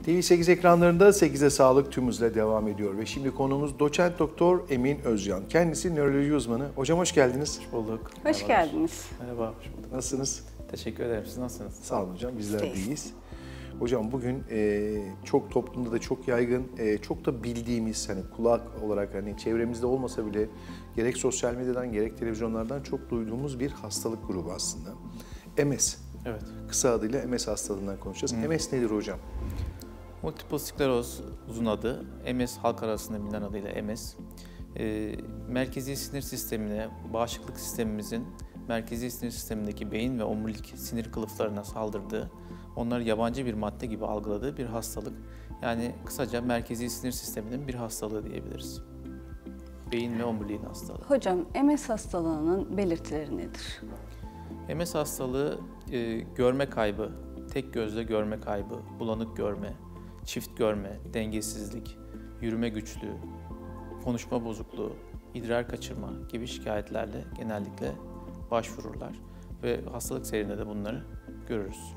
TV8 ekranlarında 8'e sağlık tüm hızla devam ediyor ve şimdi konuğumuz doçent doktor Emin Özcan. Kendisi nöroloji uzmanı. Hocam hoş geldiniz. Hoş bulduk. Hoş geldiniz. Merhaba, hoş bulduk. Nasılsınız? Teşekkür ederim. Siz nasılsınız? Sağ olun hocam, bizler de iyiyiz. Hocam bugün çok toplumda da çok yaygın, çok da bildiğimiz hani kulak olarak hani çevremizde olmasa bile gerek sosyal medyadan gerek televizyonlardan çok duyduğumuz bir hastalık grubu aslında. MS. Evet. Kısa adıyla MS hastalığından konuşacağız. MS nedir hocam? Multiple skleroz uzun adı. MS halk arasında bilinen adıyla MS. Merkezi sinir sistemine, bağışıklık sistemimizin merkezi sinir sistemindeki beyin ve omurilik sinir kılıflarına saldırdığı, onları yabancı bir madde gibi algıladığı bir hastalık. Yani kısaca merkezi sinir sisteminin bir hastalığı diyebiliriz. Beyin ve omuriliğin hastalığı. Hocam, MS hastalığının belirtileri nedir? MS hastalığı görme kaybı, tek gözle görme kaybı, bulanık görme, çift görme, dengesizlik, yürüme güçlüğü, konuşma bozukluğu, idrar kaçırma gibi şikayetlerle genellikle başvururlar ve hastalık seyrinde de bunları görürüz.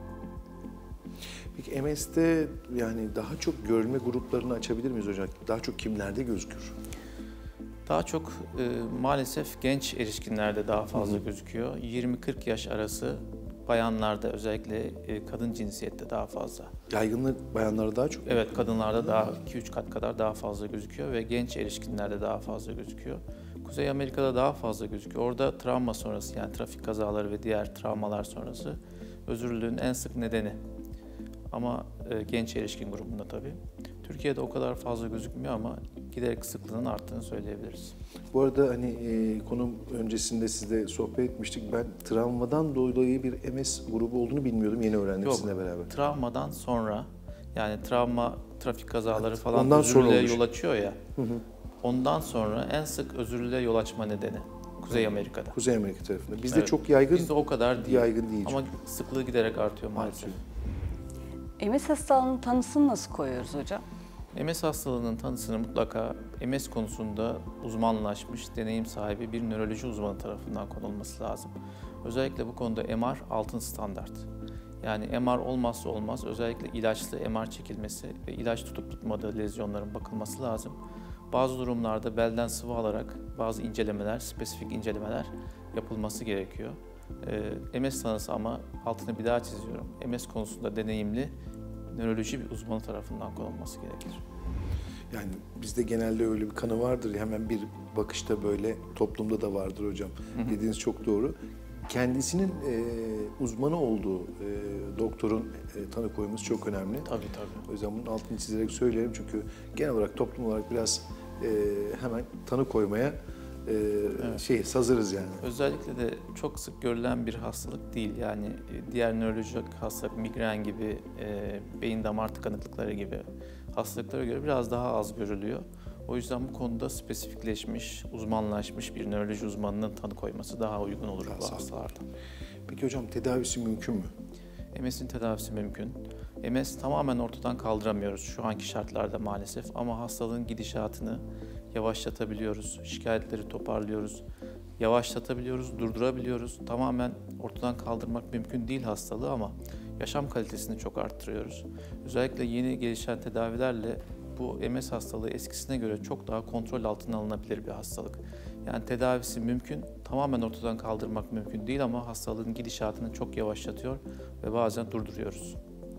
Peki MS'de yani daha çok görülme gruplarını açabilir miyiz hocam? Daha çok kimlerde gözükür? Daha çok maalesef genç erişkinlerde daha fazla gözüküyor. 20-40 yaş arası bayanlarda, özellikle kadın cinsiyette daha fazla. Yaygınlığı bayanlarda daha çok? Evet, kadınlarda daha 2-3 kat kadar daha fazla gözüküyor ve genç erişkinlerde daha fazla gözüküyor. Kuzey Amerika'da daha fazla gözüküyor. Orada travma sonrası, yani trafik kazaları ve diğer travmalar sonrası özürlülüğün en sık nedeni. Ama genç erişkin grubunda tabii. Türkiye'de o kadar fazla gözükmüyor ama giderek sıklığının arttığını söyleyebiliriz. Bu arada hani konum öncesinde sizle sohbet etmiştik. Ben travmadan dolayı bir MS grubu olduğunu bilmiyordum. Yeni öğrendim sizinle beraber. Travmadan sonra, yani travma, trafik kazaları Evet, falan ondan özürlülüğe sonra yol açıyor ya. Hı hı. Ondan sonra en sık özürlülüğe yol açma nedeni Kuzey Amerika'da. Kuzey Amerika tarafında. Bizde Evet. çok yaygın. Bizde o kadar değil. Yaygın değil. Ama sıklığı giderek artıyor maalesef. MS hastalığının tanısını nasıl koyuyoruz hocam? MS hastalığının tanısını mutlaka MS konusunda uzmanlaşmış, deneyim sahibi bir nöroloji uzmanı tarafından konulması lazım. Özellikle bu konuda MR altın standart. Yani MR olmazsa olmaz, özellikle ilaçlı MR çekilmesi ve ilaç tutup tutmadığı lezyonların bakılması lazım. Bazı durumlarda belden sıvı alarak bazı incelemeler, spesifik incelemeler yapılması gerekiyor. MS tanısı ama altını bir daha çiziyorum. MS konusunda deneyimli nöroloji bir uzmanı tarafından konulması gerekir. Yani bizde genelde öyle bir kanı vardır. Hemen bir bakışta böyle toplumda da vardır hocam. Dediğiniz çok doğru. Kendisinin uzmanı olduğu doktorun tanı koyması çok önemli. Tabii tabii. O yüzden bunun altını çizerek söylerim çünkü genel olarak toplum olarak biraz hemen tanı koymaya hazırız yani. Özellikle de çok sık görülen bir hastalık değil. Yani diğer nörolojik hastalık, migren gibi, beyin damar tıkanıklıkları gibi hastalıklara göre biraz daha az görülüyor. O yüzden bu konuda spesifikleşmiş, uzmanlaşmış bir nöroloji uzmanının tanı koyması daha uygun olur bu hastalarda. Peki hocam tedavisi mümkün mü? MS'in tedavisi mümkün. MS tamamen ortadan kaldıramıyoruz şu anki şartlarda maalesef ama hastalığın gidişatını yavaşlatabiliyoruz, şikayetleri toparlıyoruz, yavaşlatabiliyoruz, durdurabiliyoruz. Tamamen ortadan kaldırmak mümkün değil hastalığı ama yaşam kalitesini çok arttırıyoruz. Özellikle yeni gelişen tedavilerle bu MS hastalığı eskisine göre çok daha kontrol altına alınabilir bir hastalık. Yani tedavisi mümkün, tamamen ortadan kaldırmak mümkün değil ama hastalığın gidişatını çok yavaşlatıyor ve bazen durduruyoruz.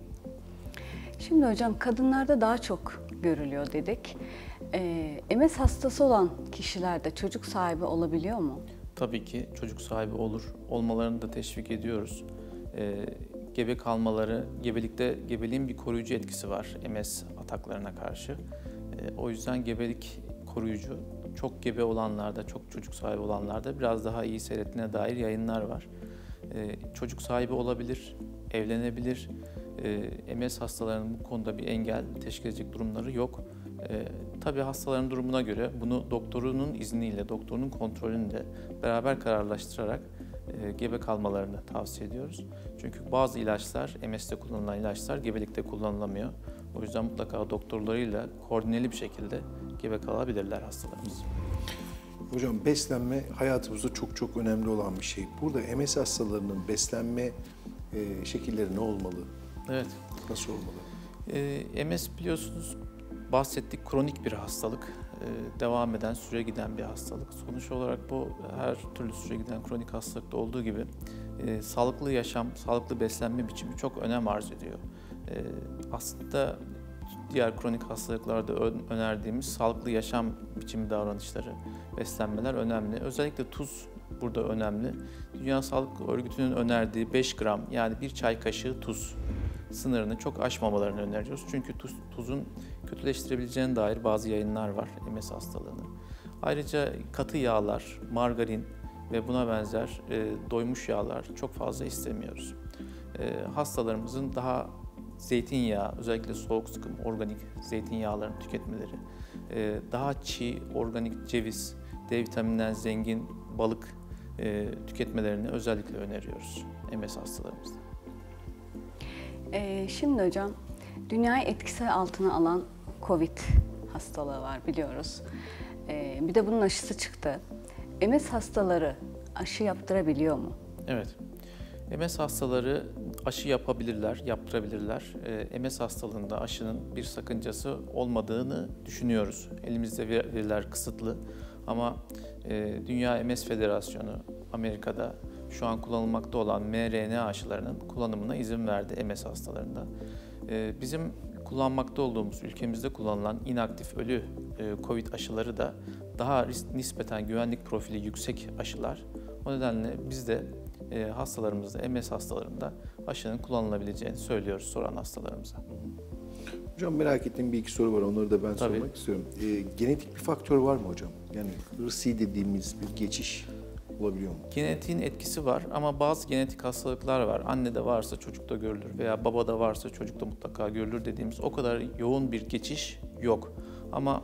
Şimdi hocam kadınlarda daha çok görülüyor dedik. MS hastası olan kişilerde çocuk sahibi olabiliyor mu? Tabii ki çocuk sahibi olur. Olmalarını da teşvik ediyoruz. Gebe kalmaları, gebeliğin bir koruyucu etkisi var MS ataklarına karşı. O yüzden gebelik koruyucu, çok gebe olanlarda, çok çocuk sahibi olanlarda biraz daha iyi seyrettiğine dair yayınlar var. Çocuk sahibi olabilir, evlenebilir. MS hastalarının bu konuda bir engel teşkil edecek durumları yok. Tabii hastaların durumuna göre bunu doktorunun izniyle, doktorunun kontrolünde beraber kararlaştırarak gebe kalmalarını tavsiye ediyoruz. Çünkü bazı ilaçlar, MS'de kullanılan ilaçlar gebelikte kullanılamıyor. O yüzden mutlaka doktorlarıyla koordineli bir şekilde gebe kalabilirler hastalarımız. Hocam beslenme hayatımızda çok çok önemli olan bir şey. Burada MS hastalarının beslenme şekilleri ne olmalı? Evet. Nasıl olmalı? MS biliyorsunuz bahsettik, kronik bir hastalık. Devam eden, süre giden bir hastalık. Sonuç olarak bu her türlü süre giden kronik hastalıkta olduğu gibi sağlıklı yaşam, sağlıklı beslenme biçimi çok önem arz ediyor. Aslında diğer kronik hastalıklarda önerdiğimiz sağlıklı yaşam biçimi davranışları, beslenmeler önemli. Özellikle tuz burada önemli. Dünya Sağlık Örgütü'nün önerdiği 5 gram yani bir çay kaşığı tuz sınırını çok aşmamalarını öneriyoruz. Çünkü tuzun kötüleştirebileceğine dair bazı yayınlar var MS hastalığını. Ayrıca katı yağlar, margarin ve buna benzer doymuş yağlar çok fazla istemiyoruz. Hastalarımızın daha zeytinyağı, özellikle soğuk sıkım, organik zeytinyağlarını tüketmeleri, daha çiğ, organik ceviz, D vitamininden zengin balık tüketmelerini özellikle öneriyoruz MS hastalarımızda. Şimdi hocam, dünyayı etkisi altına alan COVID hastalığı var biliyoruz. Bir de bunun aşısı çıktı. MS hastaları aşı yaptırabiliyor mu? Evet. MS hastaları aşı yapabilirler, yaptırabilirler. MS hastalığında aşının bir sakıncası olmadığını düşünüyoruz. Elimizde veriler kısıtlı ama Dünya MS Federasyonu Amerika'da şu an kullanılmakta olan mRNA aşılarının kullanımına izin verdi MS hastalarında. Bizim kullanmakta olduğumuz, ülkemizde kullanılan inaktif ölü COVID aşıları da daha nispeten güvenlik profili yüksek aşılar. O nedenle biz de hastalarımızda, MS hastalarında aşının kullanılabileceğini söylüyoruz soran hastalarımıza. Hocam merak ettiğim bir iki soru var, onları da ben Tabii. sormak istiyorum. Genetik bir faktör var mı hocam? Yani ırsi dediğimiz bir geçiş olabiliyor mu? Genetiğin etkisi var ama bazı genetik hastalıklar var. Annede varsa çocukta görülür veya babada varsa çocukta mutlaka görülür dediğimiz o kadar yoğun bir geçiş yok. Ama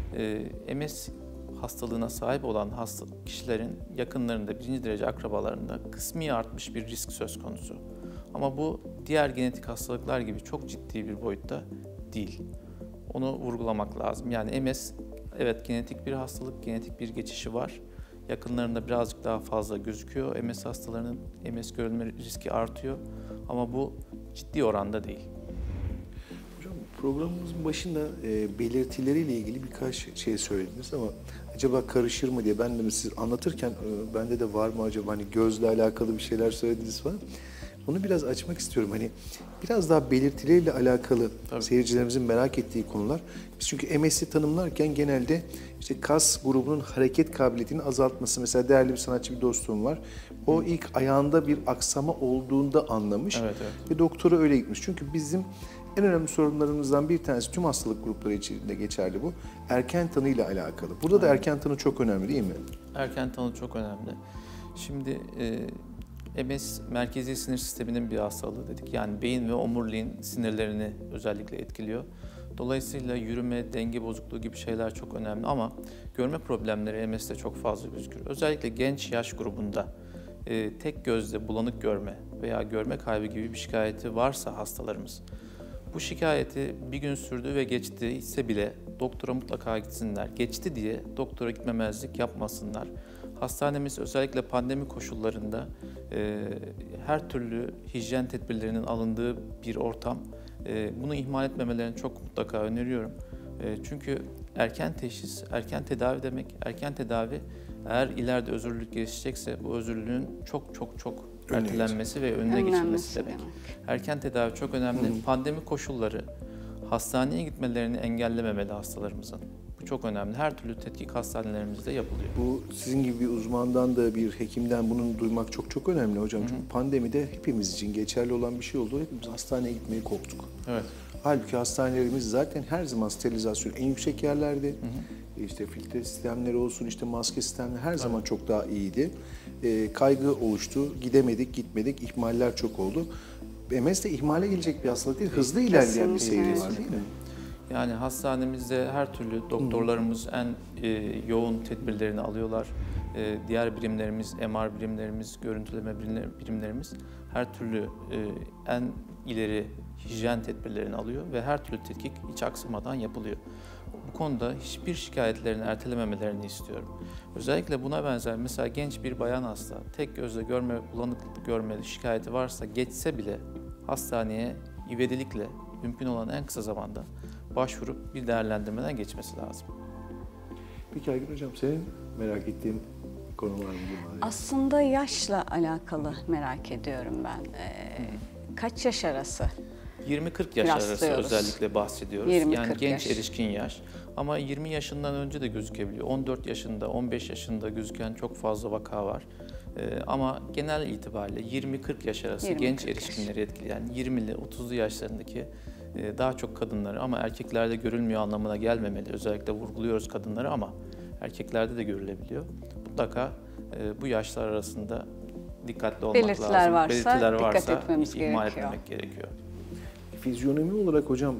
MS hastalığına sahip olan kişilerin yakınlarında, birinci derece akrabalarında kısmi artmış bir risk söz konusu. Ama bu diğer genetik hastalıklar gibi çok ciddi bir boyutta değil. Onu vurgulamak lazım. Yani MS, evet genetik bir hastalık, genetik bir geçişi var. Yakınlarında birazcık daha fazla gözüküyor. MS hastalarının MS görülme riski artıyor. Ama bu ciddi oranda değil. Hocam programımızın başında belirtileriyle ilgili birkaç şey söylediniz ama acaba karışır mı diye ben de siz anlatırken bende de var mı acaba hani gözle alakalı bir şeyler söylediniz falan. Bunu biraz açmak istiyorum. Hani biraz daha belirtileriyle alakalı seyircilerimizin merak ettiği konular. Biz çünkü MS'i tanımlarken genelde işte kas grubunun hareket kabiliyetini azaltması. Mesela değerli bir sanatçı bir dostum var. O ilk ayağında bir aksama olduğunda anlamış. Evet. Ve doktora öyle gitmiş. Çünkü bizim en önemli sorunlarımızdan bir tanesi tüm hastalık grupları içinde geçerli bu. Erken tanıyla alakalı. Burada da erken tanı çok önemli değil mi? Erken tanı çok önemli. Şimdi MS merkezi sinir sisteminin bir hastalığı dedik. Yani beyin ve omuriliğin sinirlerini özellikle etkiliyor. Dolayısıyla yürüme, denge bozukluğu gibi şeyler çok önemli ama görme problemleri MS'de çok fazla gözükür. Özellikle genç yaş grubunda tek gözle bulanık görme veya görme kaybı gibi bir şikayeti varsa hastalarımız, bu şikayeti bir gün sürdü ve geçti ise bile doktora mutlaka gitsinler. Geçti diye doktora gitmemezlik yapmasınlar. Hastanemiz özellikle pandemi koşullarında her türlü hijyen tedbirlerinin alındığı bir ortam. Bunu ihmal etmemelerini çok mutlaka öneriyorum. Çünkü erken teşhis, erken tedavi demek, erken tedavi eğer ileride özürlülük gelişecekse bu özürlülüğün çok ertelenmesi ve önüne geçilmesi demek. Erken tedavi çok önemli. Pandemi koşulları hastaneye gitmelerini engellememeli hastalarımızın. Bu çok önemli. Her türlü tetkik hastanelerimizde yapılıyor. Bu sizin gibi bir uzmandan da bir hekimden bunu duymak çok önemli hocam. Çünkü pandemide hepimiz için geçerli olan bir şey oldu. Hepimiz hastaneye gitmeye korktuk. Evet. Halbuki hastanelerimiz zaten her zaman sterilizasyon en yüksek yerlerde. İşte filtre sistemleri olsun, işte maske sistemleri her zaman çok daha iyiydi. Kaygı oluştu, gitmedik, ihmaller çok oldu. MS de ihmale gelecek bir hastalık değil, hızlı ilerleyen bir seyri var değil mi? Yani hastanemizde her türlü doktorlarımız en yoğun tedbirlerini alıyorlar. Diğer birimlerimiz, MR birimlerimiz, görüntüleme birimlerimiz her türlü en ileri hijyen tedbirlerini alıyor ve her türlü tetkik hiç aksamadan yapılıyor. Bu konuda hiçbir şikayetlerini ertelememelerini istiyorum. Özellikle buna benzer mesela genç bir bayan hasta, tek gözle görme, bulanıklık görme şikayeti varsa geçse bile hastaneye ivedilikle mümkün olan en kısa zamanda başvurup bir değerlendirmeden geçmesi lazım. Peki Aygün Hocam, senin merak ettiğin bir konu var mı? Aslında yaşla alakalı merak ediyorum ben. Kaç yaş arası? 20-40 yaş arası Rastlıyoruz. özellikle bahsediyoruz. 20-40 Yani genç yaş. erişkin yaş. Ama 20 yaşından önce de gözükebiliyor. 14 yaşında, 15 yaşında gözüken çok fazla vaka var. Ama genel itibariyle 20-40 yaş arası 20-40 genç yaş. erişkinleri etkileyen 20'li 30'lu yaşlarındaki daha çok kadınları, ama erkeklerde görülmüyor anlamına gelmemeli. Özellikle vurguluyoruz kadınları ama erkeklerde de görülebiliyor. Mutlaka bu yaşlar arasında dikkatli olmak Belirtiler lazım. varsa Belirtiler dikkat varsa etmemiz ihmal gerekiyor. etmemek gerekiyor. Fizyonomi olarak hocam,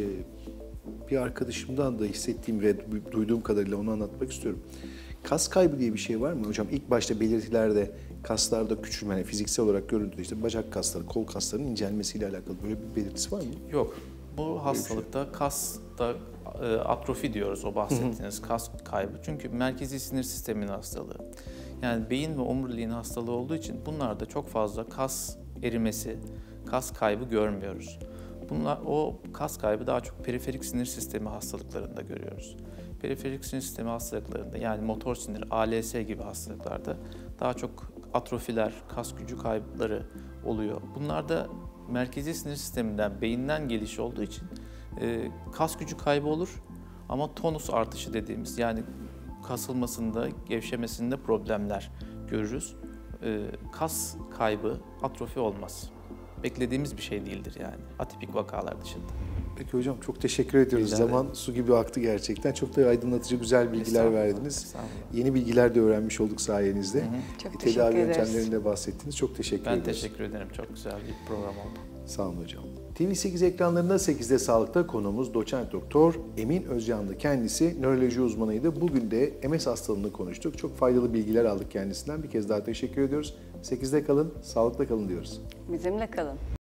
bir arkadaşımdan da hissettiğim ve duyduğum kadarıyla onu anlatmak istiyorum. Kas kaybı diye bir şey var mı hocam? İlk başta belirtilerde kaslarda küçülme, yani fiziksel olarak görüldüğü işte bacak kasları, kol kaslarının incelmesiyle alakalı böyle bir belirtisi var mı? Yok. Bu hastalıkta kasta atrofi diyoruz, o bahsettiğiniz kas kaybı. Çünkü merkezi sinir sisteminin hastalığı. Yani beyin ve omuriliğin hastalığı olduğu için bunlarda çok fazla kas erimesi, kas kaybı görmüyoruz. O kas kaybı daha çok periferik sinir sistemi hastalıklarında görüyoruz. Periferik sinir sistemi hastalıklarında, yani motor sinir, ALS gibi hastalıklarda daha çok atrofiler, kas gücü kayıpları oluyor. Bunlarda merkezi sinir sisteminden, beyinden geliş olduğu için kas gücü kaybı olur ama tonus artışı dediğimiz, yani kasılmasında, gevşemesinde problemler görürüz. Kas kaybı, atrofi olmaz. Beklediğimiz bir şey değildir yani, atipik vakalar dışında. Peki hocam, çok teşekkür ediyoruz. Rica Zaman su gibi aktı gerçekten. Çok da aydınlatıcı, güzel bilgiler Estağfurullah, verdiniz. estağfurullah. Yeni bilgiler de öğrenmiş olduk sayenizde. Çok teşekkür Tedavi ederiz. yöntemlerinde bahsettiniz. Çok teşekkür Ben ederiz. teşekkür ederim. Çok güzel bir program oldu. Sağ olun hocam. TV8 ekranlarında 8'de Sağlık'ta konuğumuz doçent doktor Emin Özcan'dı. Kendisi nöroloji uzmanıydı. Bugün de MS hastalığını konuştuk. Çok faydalı bilgiler aldık kendisinden. Bir kez daha teşekkür ediyoruz. 8'de kalın, sağlıkla kalın diyoruz. Bizimle kalın.